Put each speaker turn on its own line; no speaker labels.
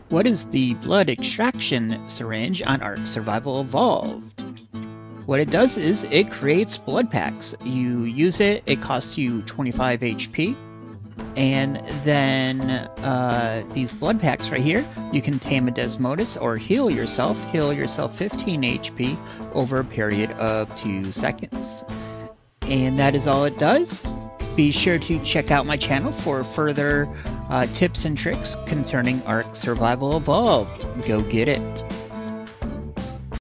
What is the blood extraction syringe on Ark Survival Evolved? What it does is it creates blood packs. You use it, it costs you 25 HP, and then these blood packs right here, you can tame a Desmodus or heal yourself 15 HP over a period of 2 seconds. And that is all it does. Be sure to check out my channel for further tips and tricks concerning Ark Survival Evolved. Go get it.